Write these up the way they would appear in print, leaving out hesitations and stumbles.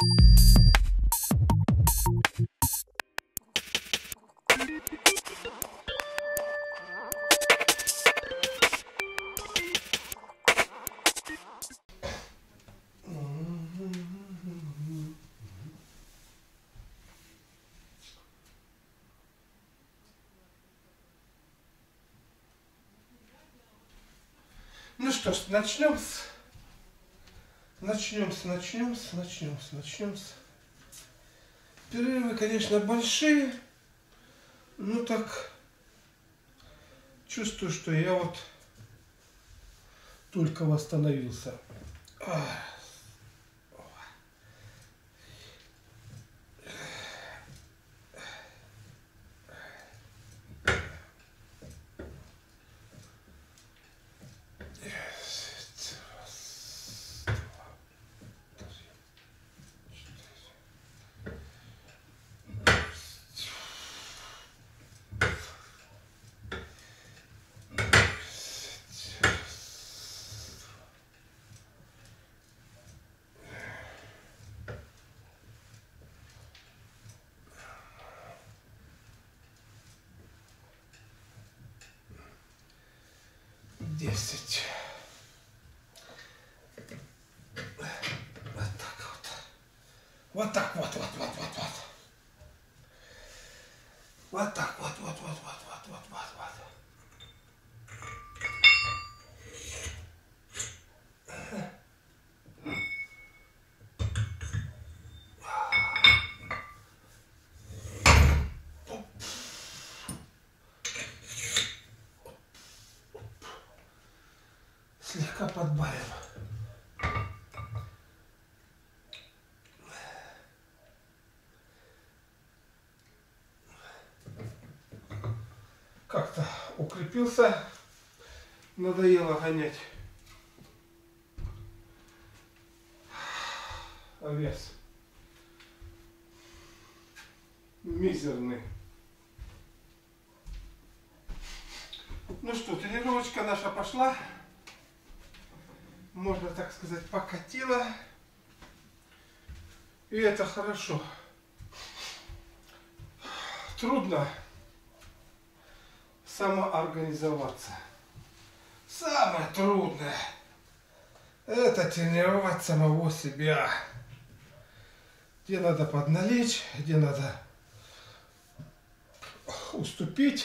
Ну что ж, начнем. Перерывы, конечно, большие, но так чувствую, что я вот только восстановился. Десять. Вот так вот. Вот так вот. Вот так вот. Слегка подбавим. Как-то укрепился, надоело гонять. А вес мизерный. Ну что, тренировочка наша пошла. Можно так сказать, покатила. И это хорошо. Трудно самоорганизоваться. Самое трудное — это тренировать самого себя. Где надо подналечь, где надо уступить.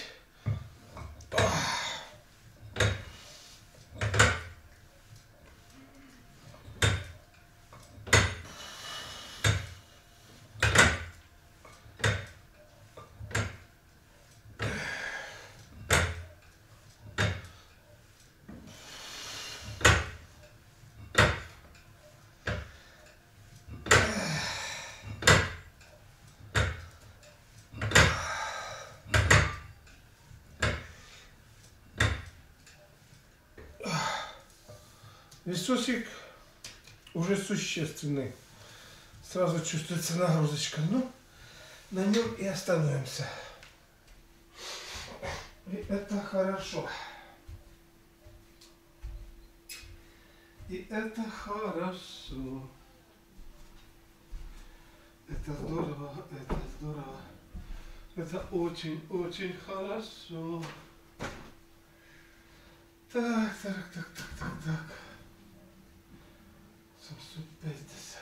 Весосик уже существенный. Сразу чувствуется нагрузочка. Ну, на нем и остановимся. И это хорошо. И это хорошо. Это здорово, это здорово. Это очень хорошо. Так. 750.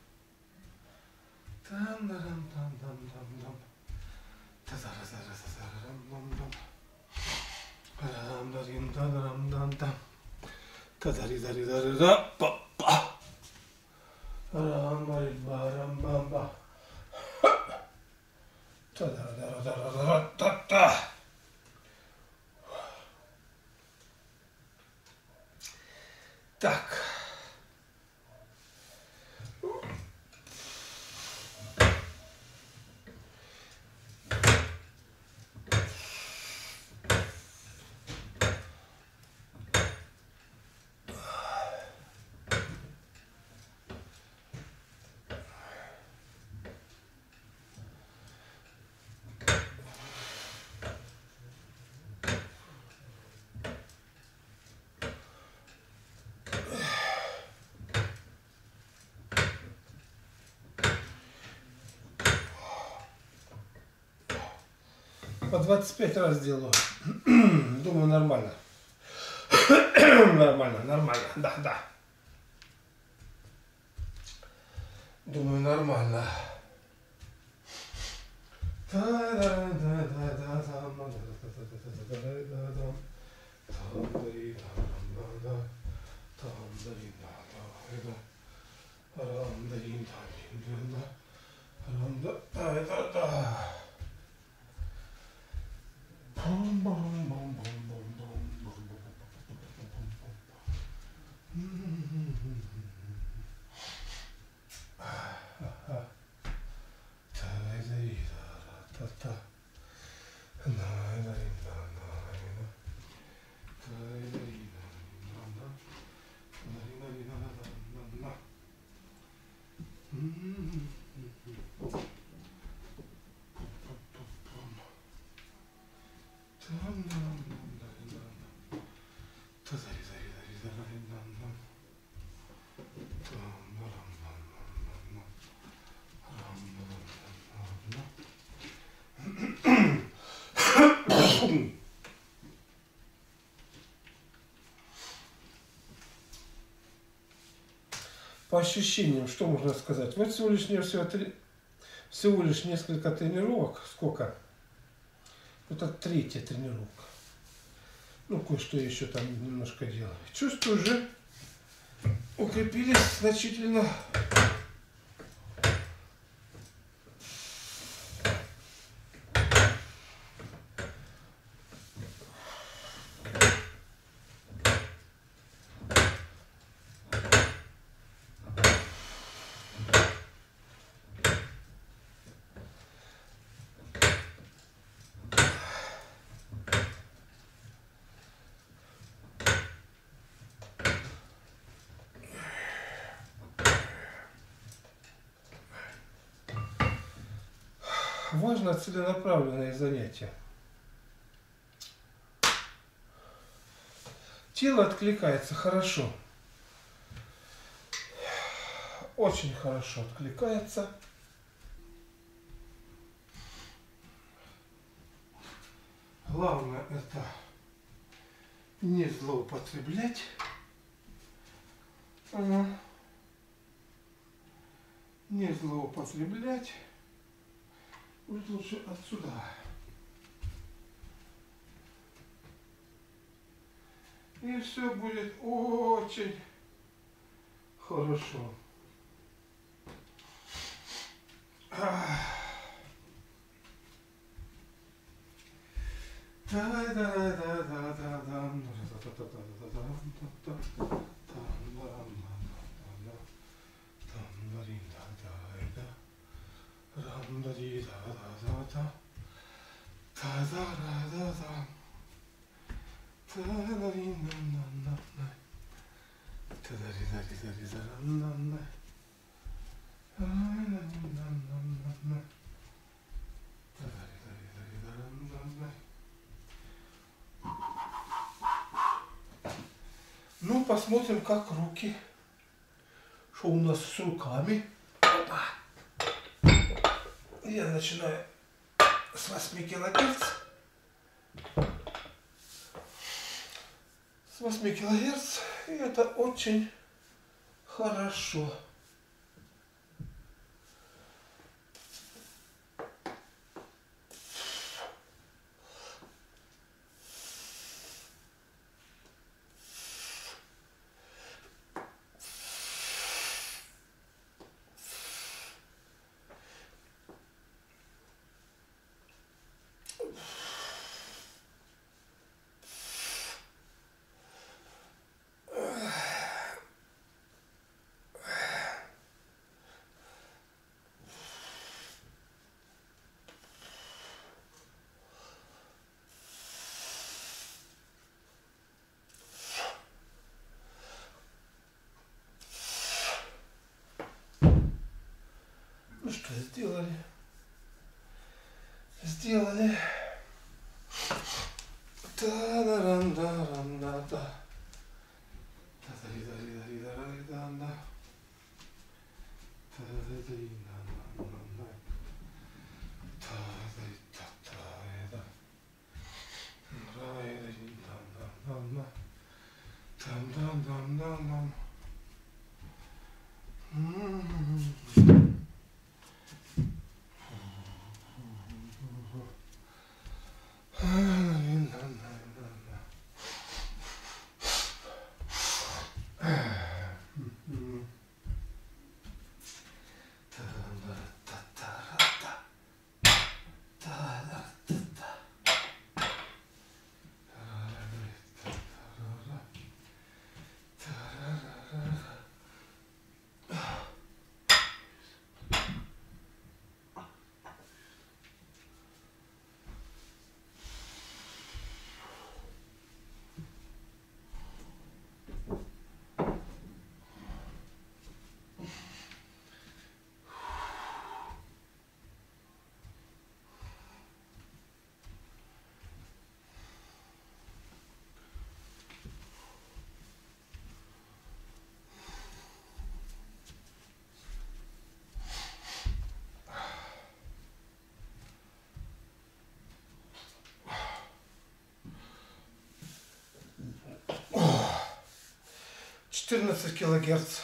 Так. По 25 раз делаю. Думаю, нормально. Нормально, нормально. Да, да. Думаю, нормально. По ощущениям, что можно сказать? Вот всего лишь несколько тренировок. Сколько? Это третья тренировка. Ну, кое-что еще там немножко делаю. Чувствую, уже укрепились значительно. Важно целенаправленное занятие. Тело откликается хорошо. Очень хорошо откликается. Главное это не злоупотреблять. Не злоупотреблять. Будет лучше отсюда. И все будет очень хорошо. Ну, посмотрим, как руки. Что у нас с руками. Опа. Я начинаю с 8 килогерц. С 8 килогерц. И это очень хорошо. Ну что, сделали. Сделали. Та-да-ран-да-ран-да-да. Та-да-ри-да-ри-да-ри-да-ри-да-да. Та-да-ри-да-ри-да-да-да. Та-да-ри-да-да-да. 14 килогерц.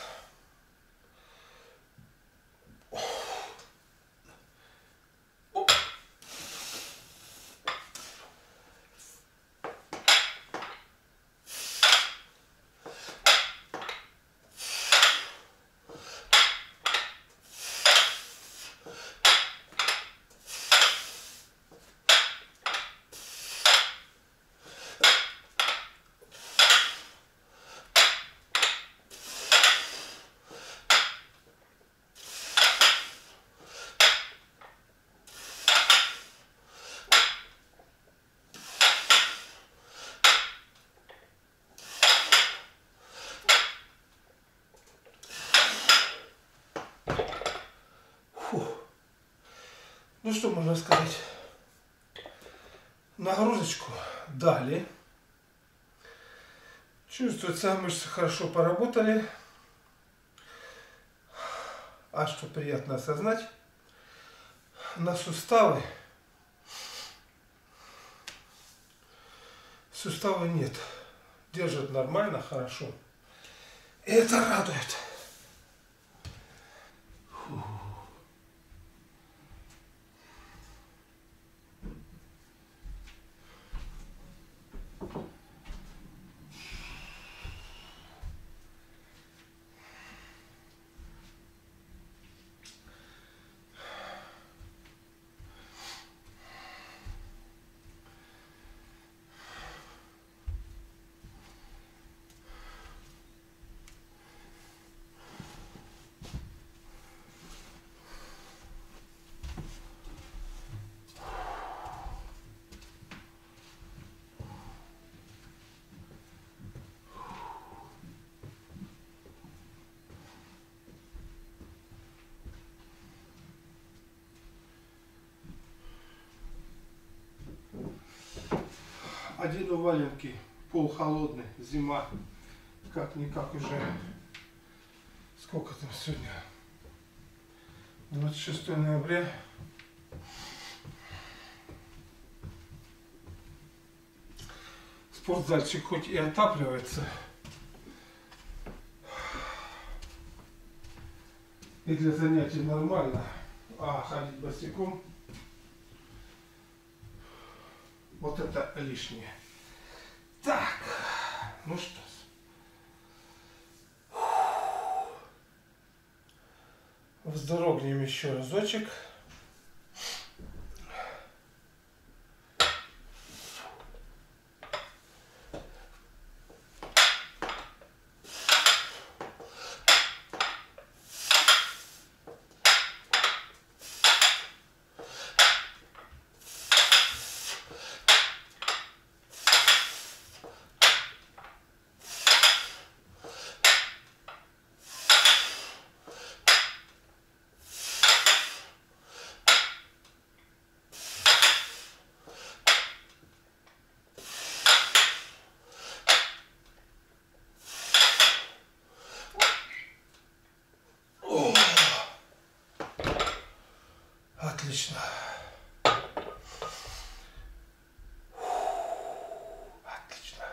Ну что можно сказать? Нагрузочку дали. Чувствуется, мышцы хорошо поработали. А что приятно осознать, на суставы нет. Держат нормально, хорошо. И это радует. Одену валенки, пол холодный, зима, как-никак уже, сколько там сегодня, 26 ноября. Спортзальчик хоть и отапливается, и для занятий нормально, а ходить босиком — вот это лишнее. Так, ну что ж. Вздрогнем еще разочек. Отлично. Отлично.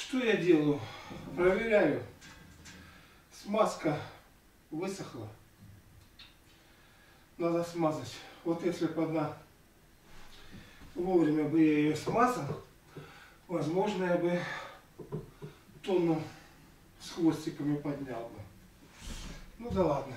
Что я делаю? Проверяю. Смазка высохла. Надо смазать. Вот если бы она вовремя бы я ее смазал, возможно, я бы тонну с хвостиками поднял бы. Ну да ладно.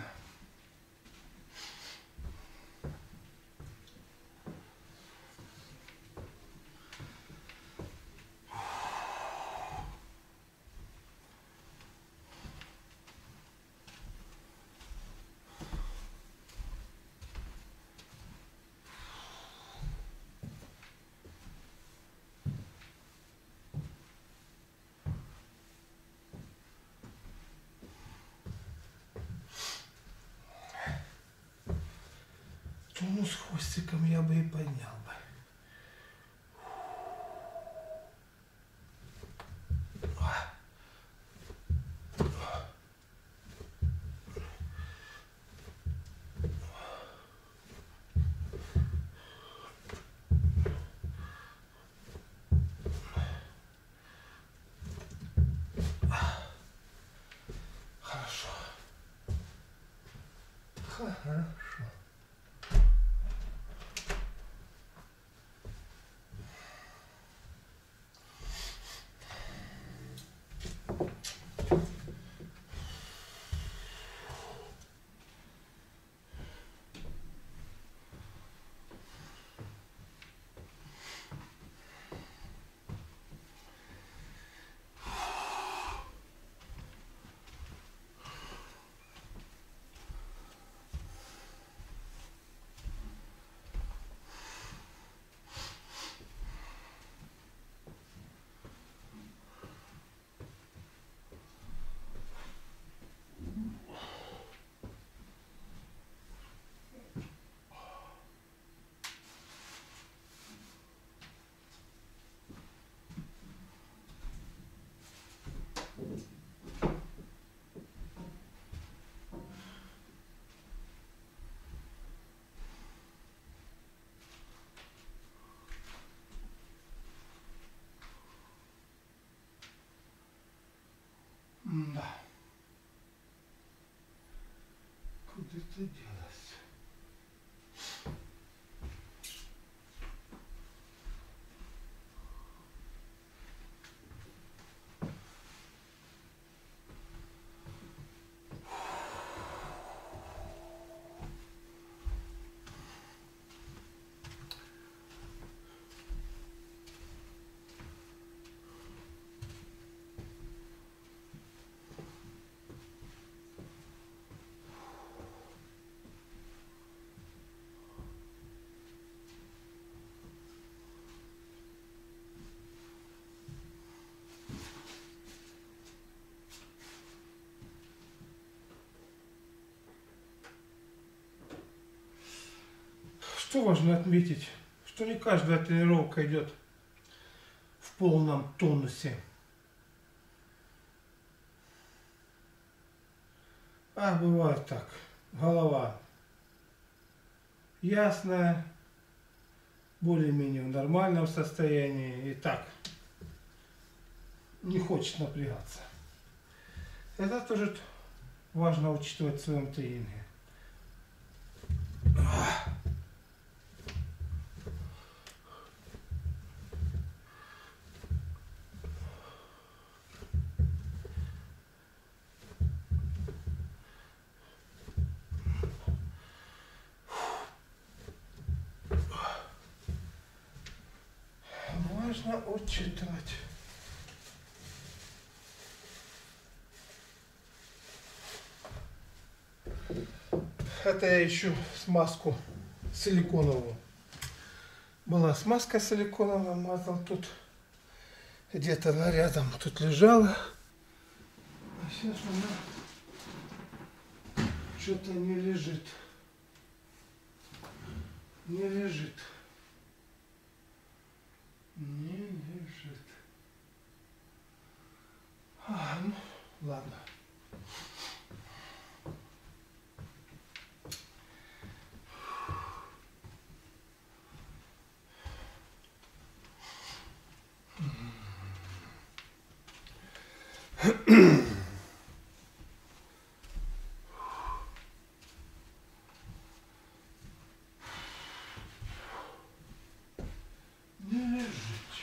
Ну, с хвостиком я бы и поднял бы. Хорошо. Хорошо. Да. Куда ты делась? Что важно отметить, что не каждая тренировка идет в полном тонусе. А бывает так, голова ясная, более-менее в нормальном состоянии, и так не хочет напрягаться. Это тоже важно учитывать в своем тренинге. Важно учитывать. Это я ищу смазку силиконовую. Была смазка силиконовая, мазал тут. Где-то она рядом тут лежала. А сейчас она что-то не лежит. Не лежит. Не лежит. Ну, ладно. Не лежить.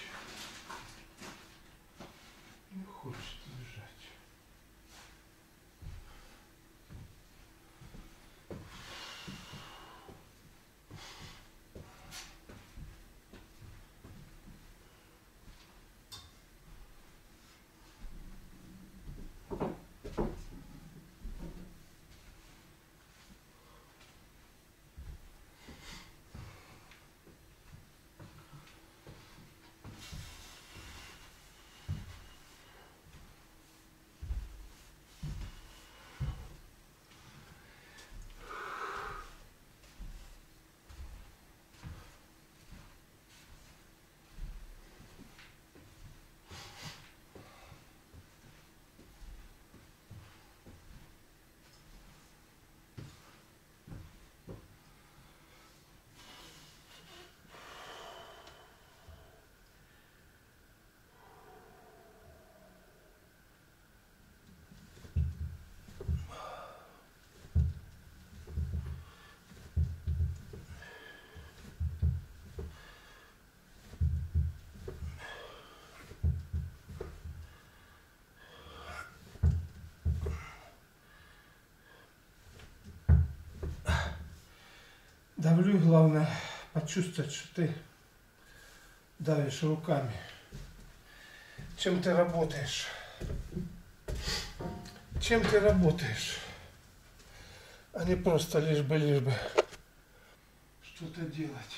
Не хочет лежать. Давлю, главное почувствовать, что ты давишь руками. Чем ты работаешь? Чем ты работаешь? А не просто лишь бы что-то делать.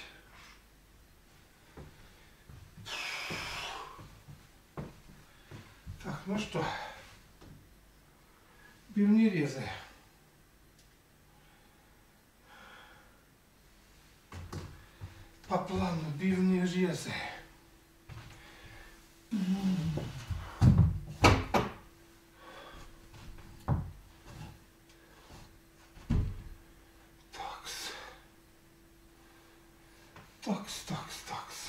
Так, ну что, бивнерезы. По плану бивнерезы. Такс.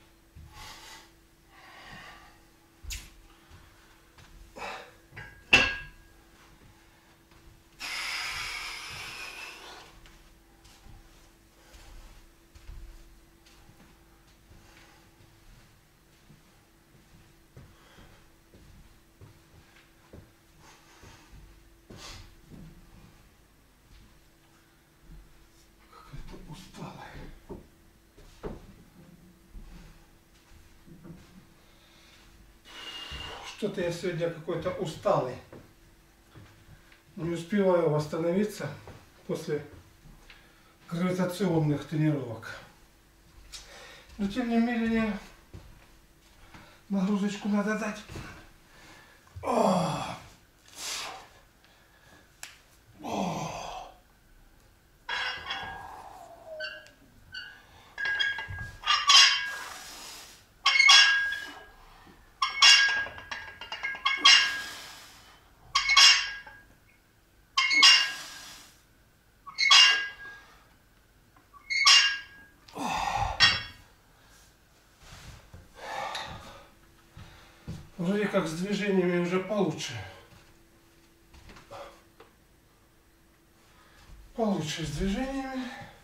Какая-то усталая. Что-то я сегодня какой-то усталый. Не успеваю восстановиться после гравитационных тренировок. Но тем не менее нагрузочку надо дать. Вроде как с движениями уже получше. Получше с движениями,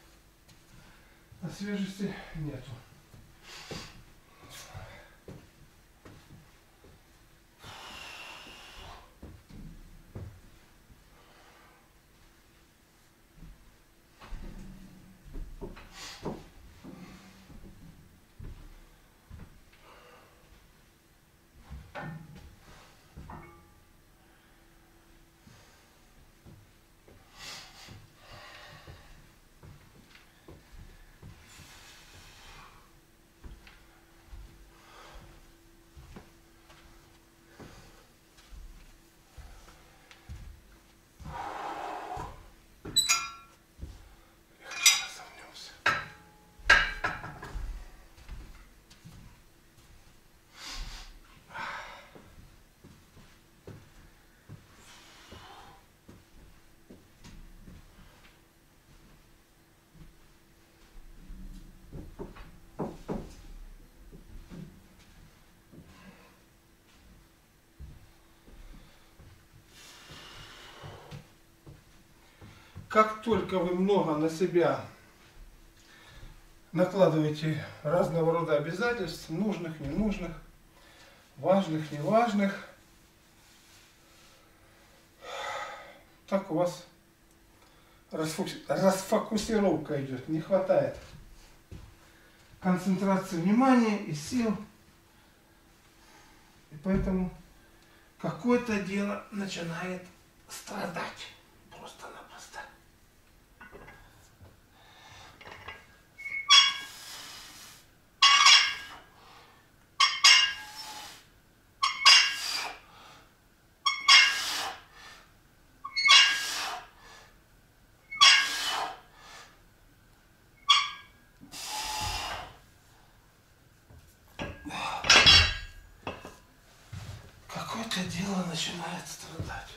а свежести нету. как только вы много на себя накладываете разного рода обязательств, нужных, ненужных, важных, неважных, так у вас расфокусировка идет, не хватает концентрации внимания и сил, и поэтому какое-то дело начинает страдать просто-напросто. Какое-то дело начинает страдать.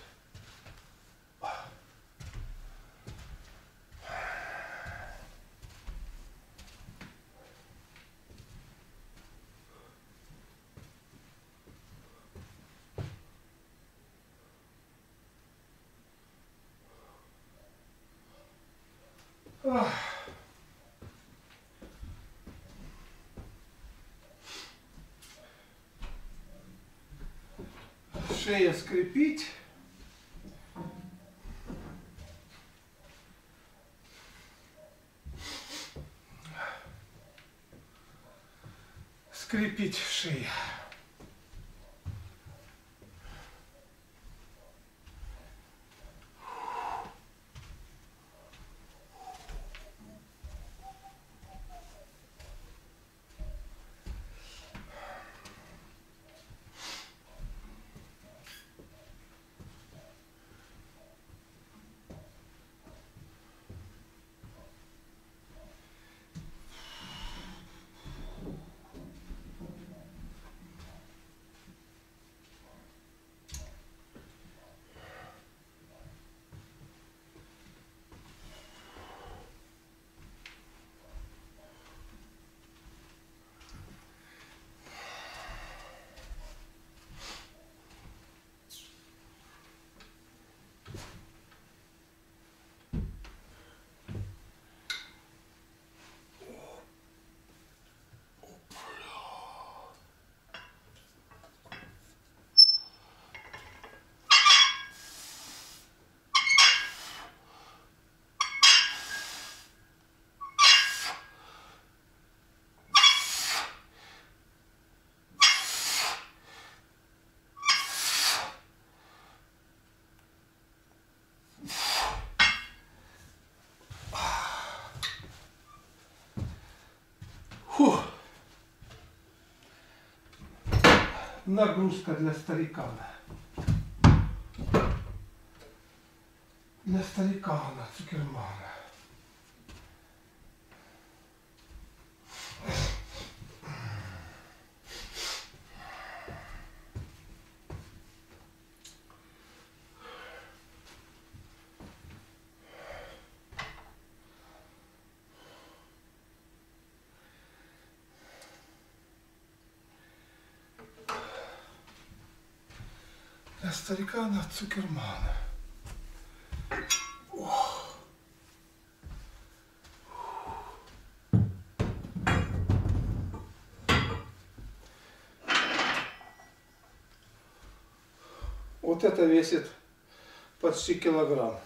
Шея скрипить. Скрипить шея. Фух. Нагрузка для старикана. Для старикана Цукермана. Для старикана Цукермана. Ох. Вот это весит почти килограмм.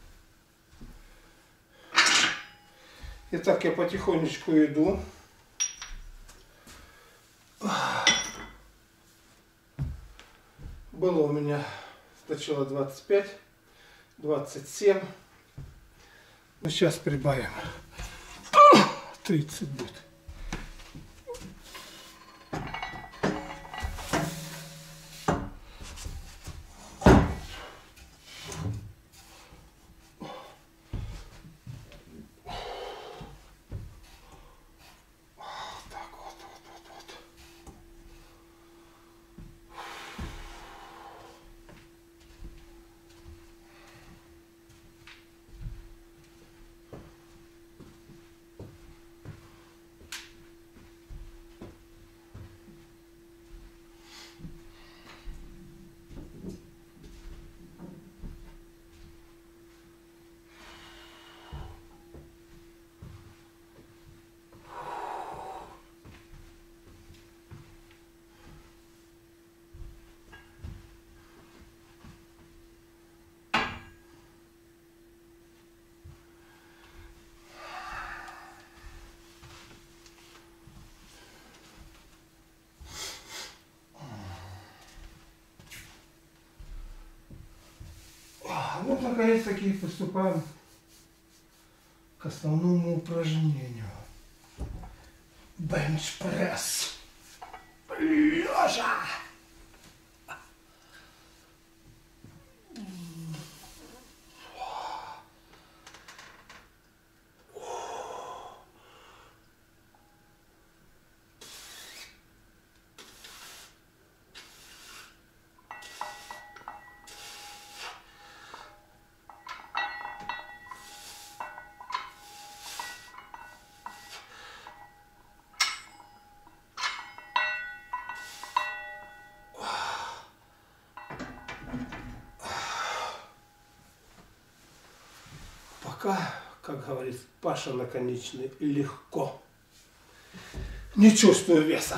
Итак, я потихонечку иду. Было у меня сначала 25, 27. Но сейчас прибавим. 30 будет. наконец-таки приступаем к основному упражнению. Бенчпресс. Лежа. Пока, как говорит Паша Наконечный, легко. Не чувствую веса.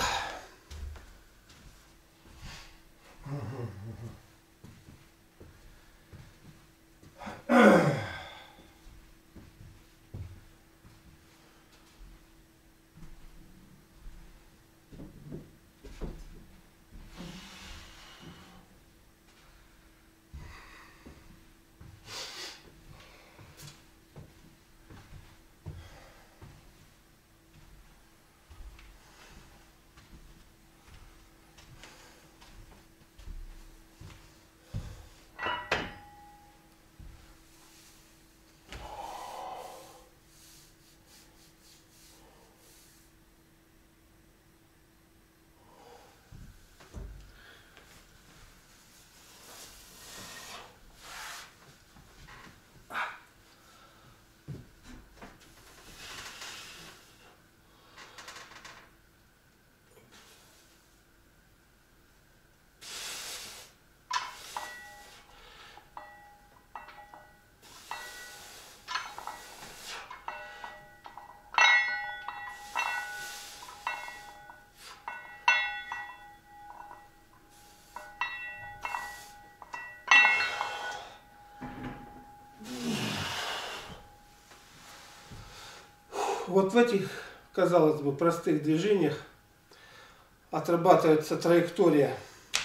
Вот в этих, казалось бы, простых движениях отрабатывается траектория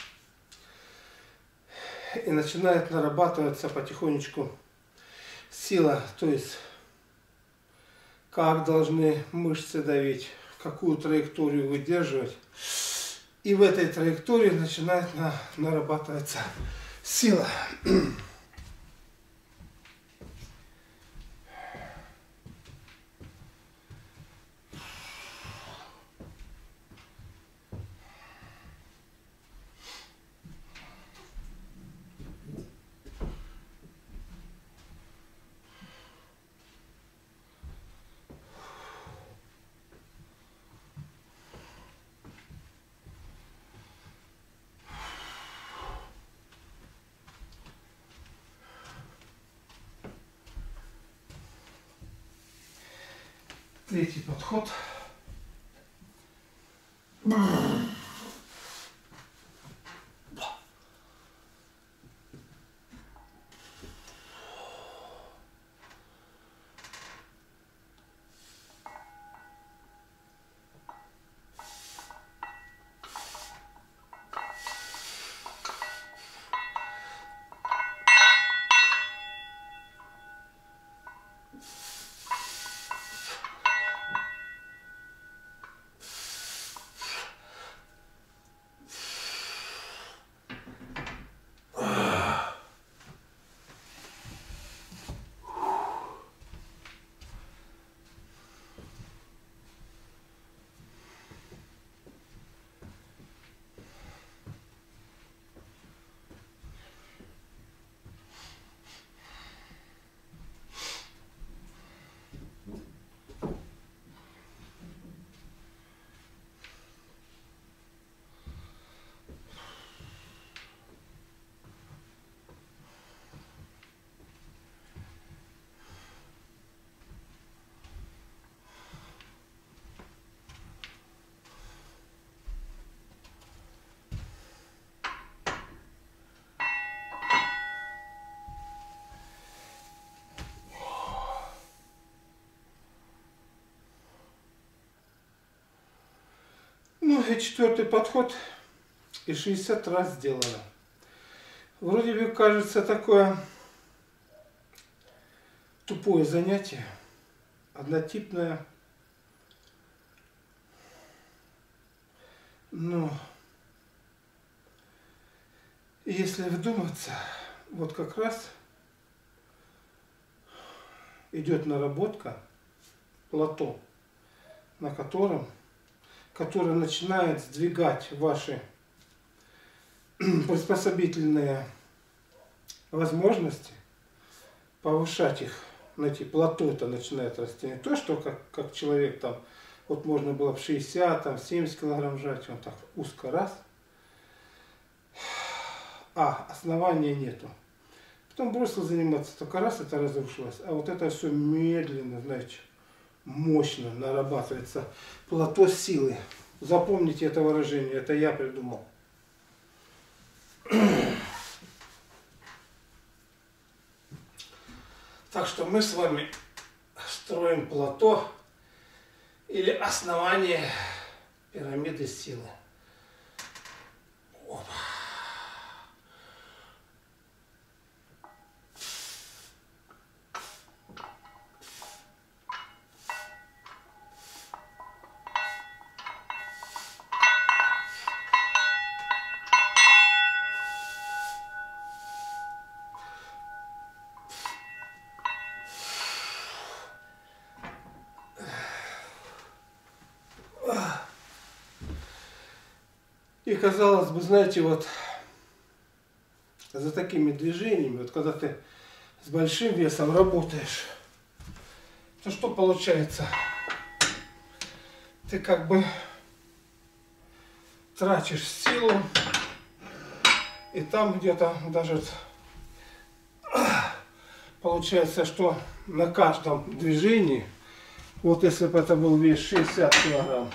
и начинает нарабатываться потихонечку сила, то есть как должны мышцы давить, какую траекторию выдерживать. И в этой траектории начинает нарабатываться сила. Третий подход. Ну и четвертый подход, и 60 раз сделано. Вроде бы кажется такое тупое занятие, однотипное. Но если вдуматься, вот как раз идет наработка плато, на который начинает сдвигать ваши приспособительные возможности, повышать их, знаете, плато это начинает расти. Не то, что как человек там, вот можно было бы 60, там, 70 килограмм жать, он так узко раз, а основания нету. Потом бросил заниматься, только раз это разрушилось. А вот это все медленно, знаете, мощно нарабатывается. Плато силы. Запомните это выражение, это я придумал. Так что мы с вами строим плато или основание пирамиды силы. Опа. И казалось бы, знаете, вот за такими движениями, вот когда ты с большим весом работаешь, то что получается? Ты как бы тратишь силу, и там где-то даже получается, что на каждом движении, вот если бы это был вес 60 килограмм,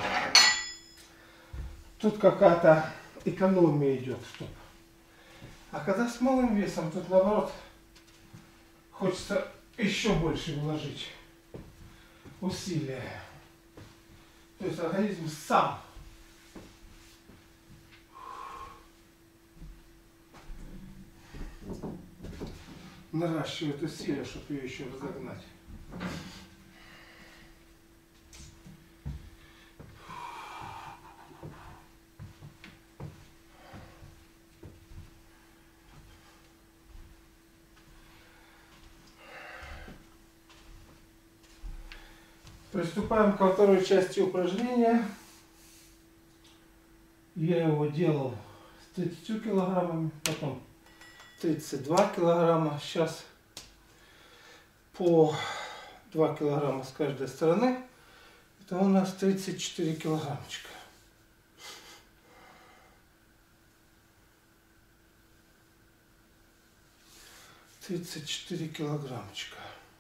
тут какая-то экономия идет. А когда с малым весом, тут наоборот хочется еще больше вложить усилия. То есть организм сам наращивает усилия, чтобы ее еще разогнать. Приступаем ко второй части упражнения. Я его делал с 30 килограммами, потом 32 килограмма. Сейчас по 2 килограмма с каждой стороны. Это у нас 34 килограммчика. Тридцать 4 килограммчика.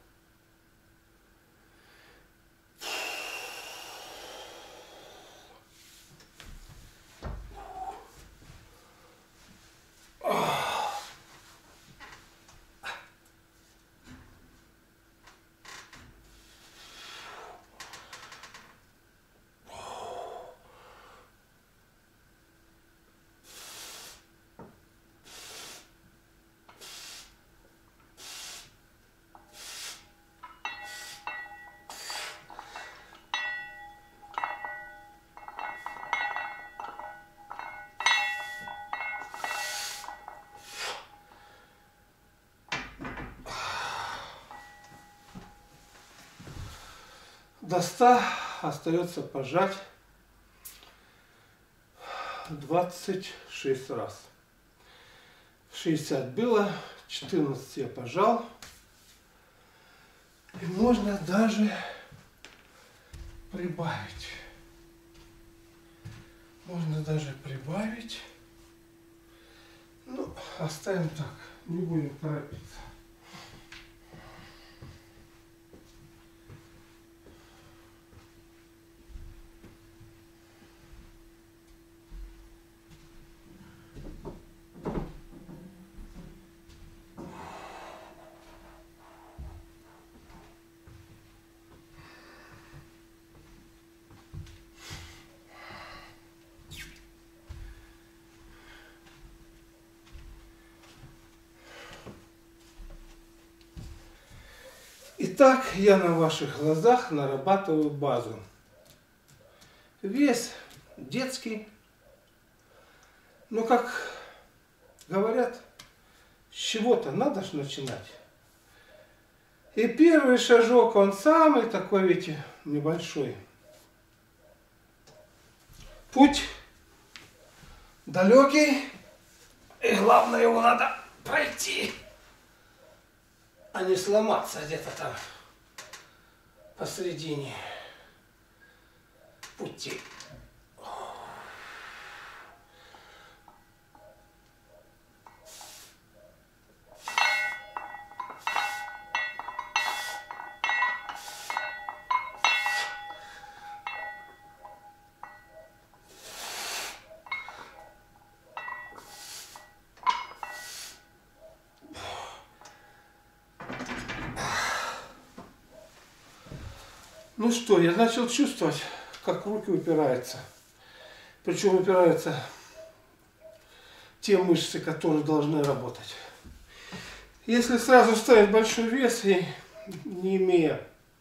До 100 остается пожать 26 раз. 60 было, 14 я пожал. И можно даже прибавить. Можно даже прибавить. Ну, оставим так, не будем торопиться. Итак, я на ваших глазах нарабатываю базу. Вес детский. Но, как говорят, с чего-то надо ж начинать. И первый шажок, он самый такой, видите, небольшой. Путь далекий, и главное, его надо пройти, а не сломаться где-то там посредине пути. Ну что, я начал чувствовать, как руки упираются. Причем упираются те мышцы, которые должны работать. Если сразу ставить большой вес и не имея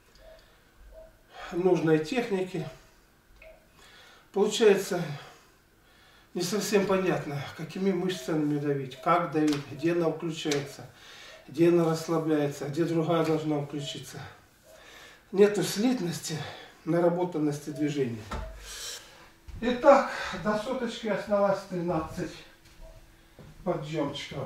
нужной техники, получается не совсем понятно, какими мышцами давить, как давить, где она включается, где она расслабляется, где другая должна включиться. Нету слитности, наработанности движения. Итак, до соточки осталось 13 подъемчиков.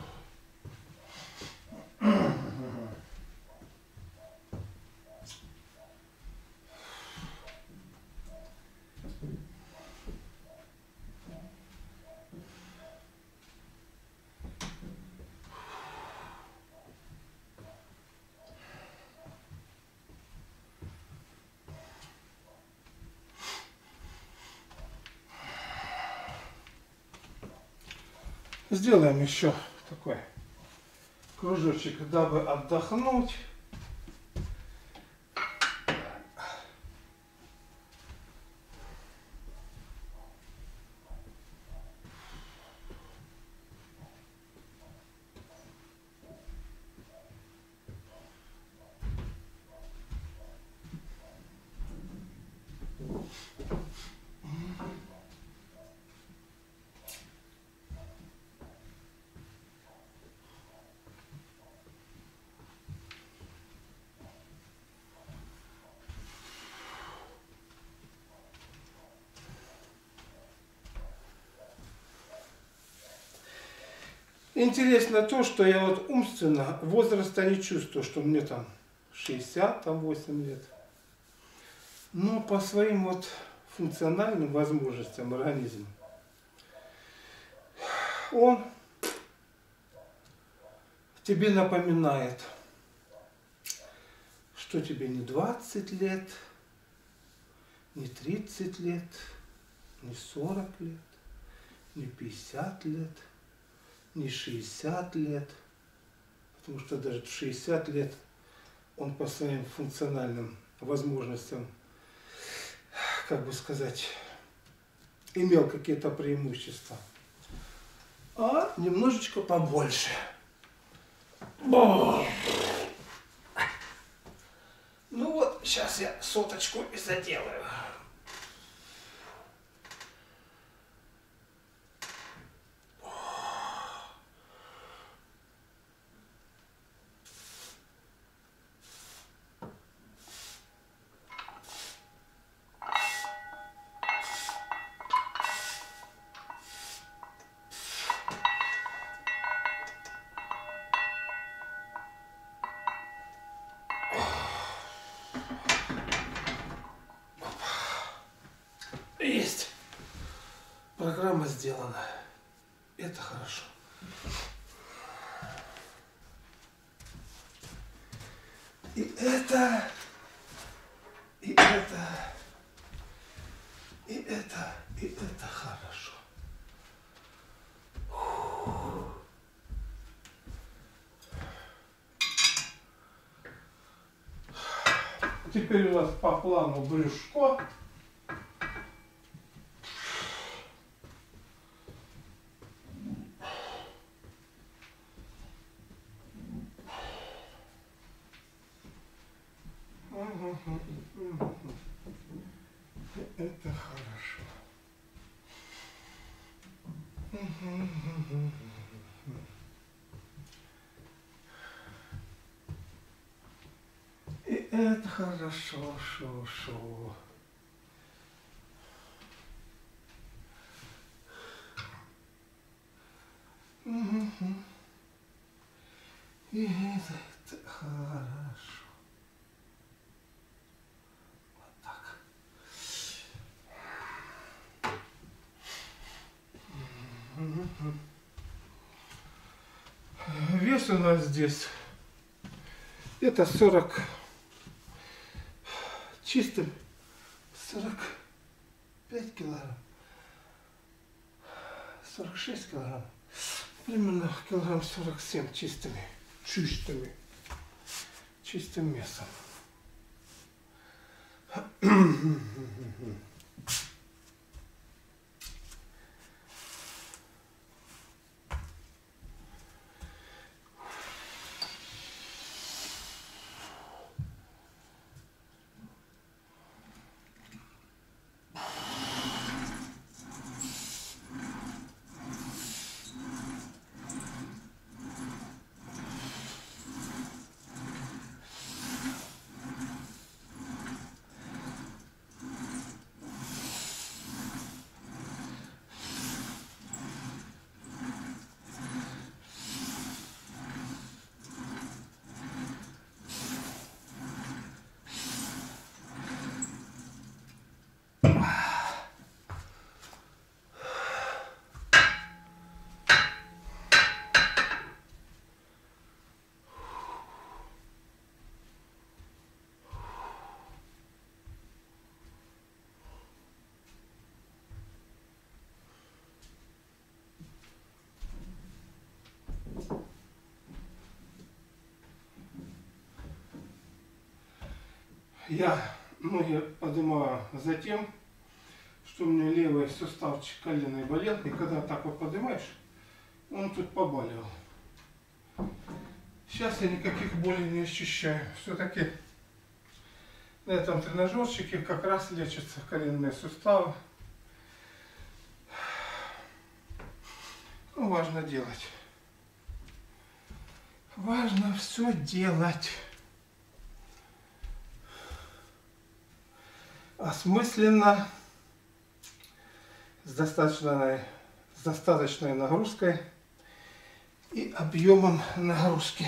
Сделаем еще такой кружочек, дабы отдохнуть. Интересно то, что я вот умственно возраста не чувствую, что мне там 68 лет. Но по своим вот функциональным возможностям организма он тебе напоминает, что тебе не 20 лет, не 30 лет, не 40 лет, не 50 лет, не 60 лет, потому что даже в 60 лет он по своим функциональным возможностям, как бы сказать, имел какие-то преимущества, а немножечко побольше. Ну вот, сейчас я соточку и заделаю. Есть. Программа сделана. Это хорошо. И это, и это, и это, и это хорошо. Теперь у нас по плану брюшко. Это хорошо. И это хорошо, шо. И это хорошо. Вот так. Вес у нас здесь это 40, чистым 45 килограмм, 46 килограмм, примерно килограмм 47 чистым весом. Я ноги поднимаю за тем, что у меня левый суставчик коленный болел, и когда так вот поднимаешь, он тут побаливал. Сейчас я никаких болей не ощущаю. Все-таки на этом тренажерчике как раз лечатся коленные суставы. Ну, важно делать. Важно все делать. Осмысленно, с достаточной нагрузкой и объемом нагрузки.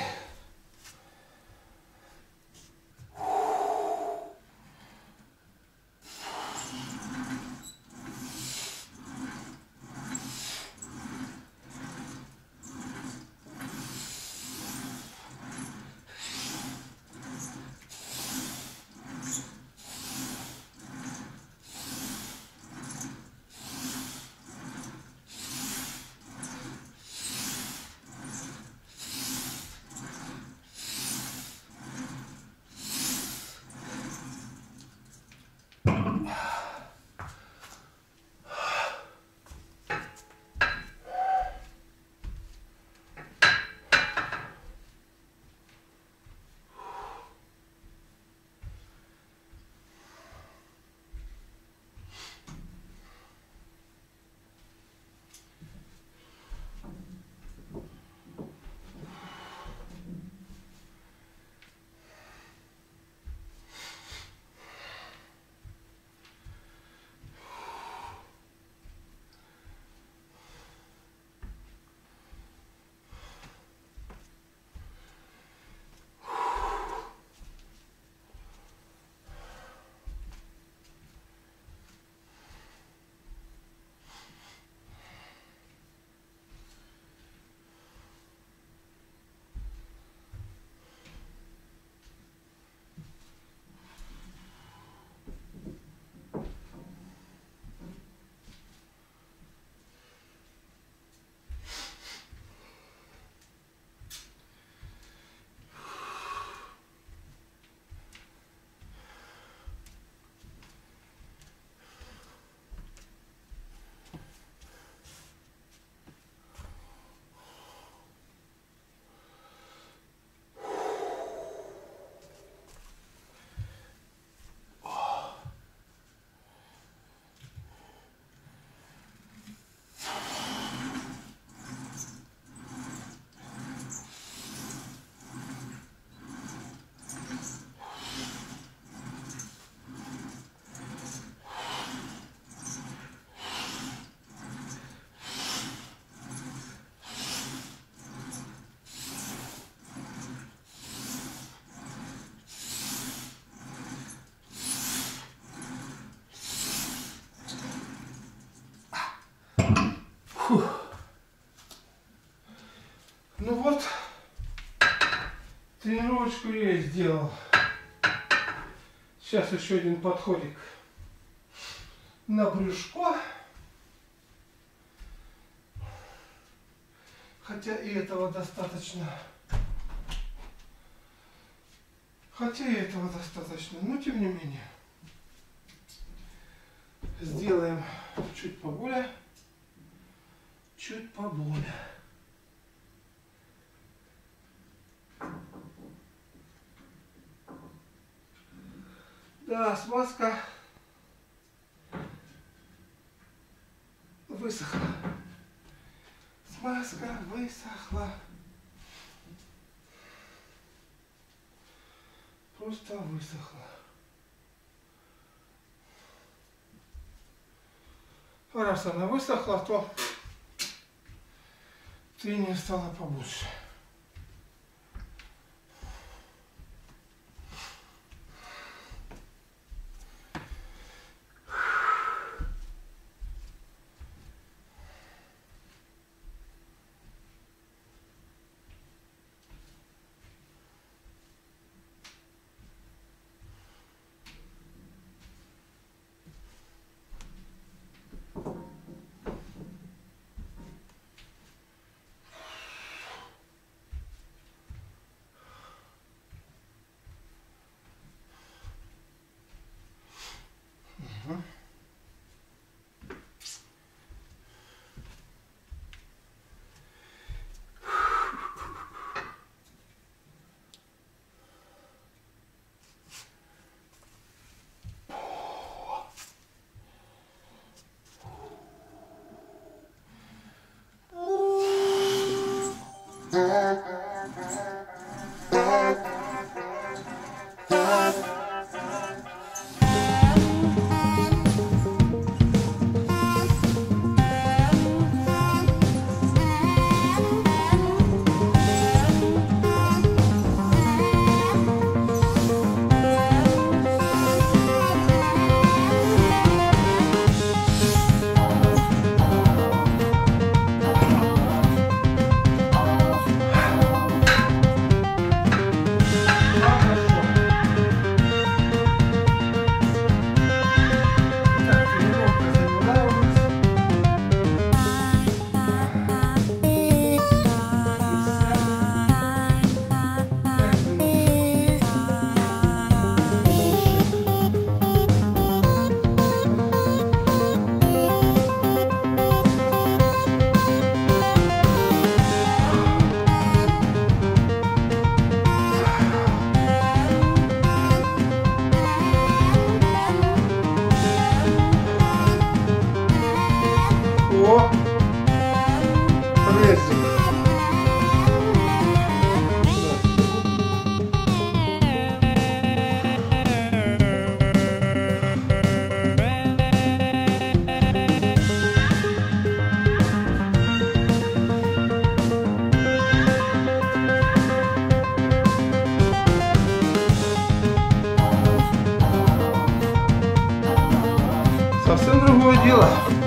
сделал. Сейчас еще один подходик на брюшко. Хотя и этого достаточно. Но тем не менее. Сделаем чуть поболее. Чуть поболее. Да, смазка высохла. Смазка высохла. Просто высохла. Раз она высохла, то трения стало побольше. Совсем другое дело.